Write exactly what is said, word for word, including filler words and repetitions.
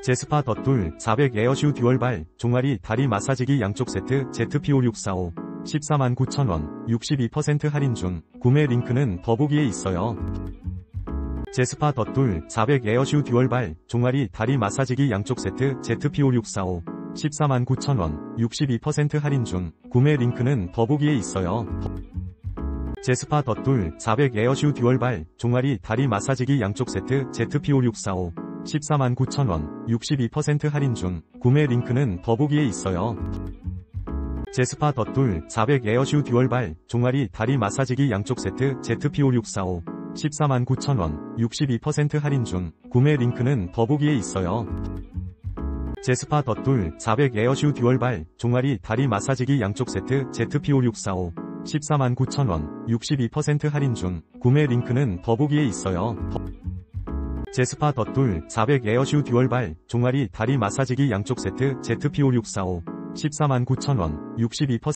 제스파 덧돌 사백 에어슈 듀얼발 종아리 다리 마사지기 양쪽 세트 제트피 오육사오 십사만 구천 원 육십이 퍼센트 할인 중. 구매 링크는 더보기에 있어요. 제스파 덧돌 사백 에어슈 듀얼발 종아리 다리 마사지기 양쪽 세트 제트피 오육사오 십사만 구천 원 육십이 퍼센트 할인 중. 구매 링크는 더보기에 있어요. 제스파 덧돌 사백 에어슈 듀얼발 종아리 다리 마사지기 양쪽 세트 제트피 오육사오 십사만 구천 원 육십이 퍼센트 할인 중. 구매 링크는 더보기에 있어요. 제스파 덧돌 사백 에어슈 듀얼발 종아리 다리 마사지기 양쪽 세트 제트피 오육사오 십사만 구천 원 육십이 퍼센트 할인 중. 구매 링크는 더보기에 있어요. 제스파 덧돌 사백 에어슈 듀얼발 종아리 다리 마사지기 양쪽 세트 제트피 오육사오 십사만 구천 원 육십이 퍼센트 할인 중. 구매 링크는 더보기에 있어요. 제스파 덧돌 사백 에어슈 듀얼발 종아리 다리 마사지기 양쪽 세트 제트피 오육사오 십사만 구천 원 육십이 퍼센트